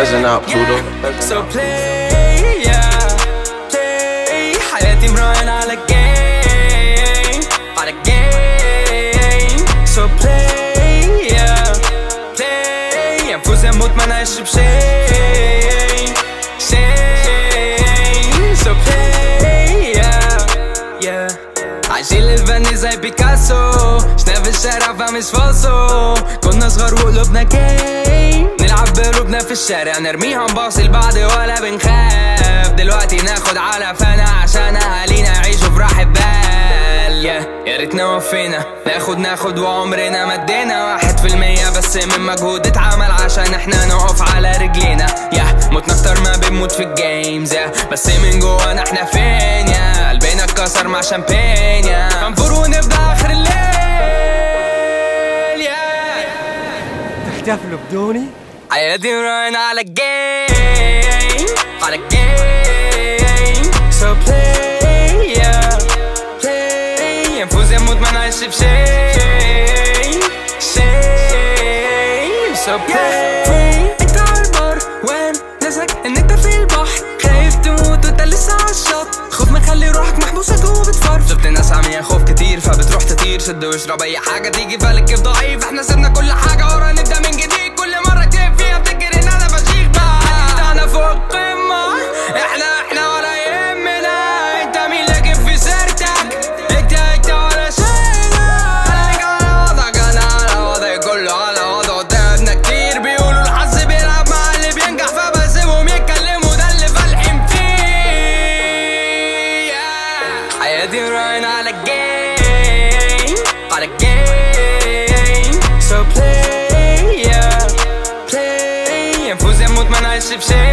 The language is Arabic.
Pheasant out, Pluto. So play, yeah, play. حياتي مراهن على game, على game. So play, yeah, play. أنفوس أموت ما نعيش بشي. So play, yeah, yeah. عايشين للفن زي بيكاسو، شنا في الشارع فمش فالصو. كنا صغار وقلوبنا جيم، نلعب بقلوبنا في الشارع نرميها نباصي لبعض ولا بنخاف. دلوقتي ناخد على فنا عشان اهالينا يعيشوا براحة بال. يا ريتنا وفينا ناخد وعمرنا مدينا 1% بس من مجهود اتعمل عشان احنا نقف على رجلينا. متنا اكتر ما بنموت في الجيمز، بس من جوانا احنا فين؟ قلبنا اتكسر مع شامبين، هنفور ونبدا اخر الليل. تحتفلوا بدوني؟ حياتي مراهن على الجيم، على الجيم. So play, yeah, play. نفوز يموت ما نعيش بشي. So play. انت عالبر وين ناسك ان انت في البحر، خايف تموت وانت لسه عالشط. خوف مخلي روحك محبوسة جوا بتفرف. شفت الناس عاملين خوف كتير فبتروح تطير. شد واشرب اي حاجة تيجي بالك كيف ضعيف. احنا سيبنا كل حاجة ورا نبدأ من جديد. كل مرة كتير فيها افتكر ان انا فشيخ بقى. انا فوق القمة، احنا ولا يهمنا. انت مين لكن في سيرتك؟ انت ولا شيء. انا على وضعك، انا على وضعي، كله على وضعه. تعبنا كتير، بيقولوا الحظ بيلعب مع اللي بينجح فبسيبهم يتكلموا، ده اللي فالحين فيه. حياتي مراهن على الجيم، على الجيم. So play, yeah, play. نفوز يموت ما نعيش بشي.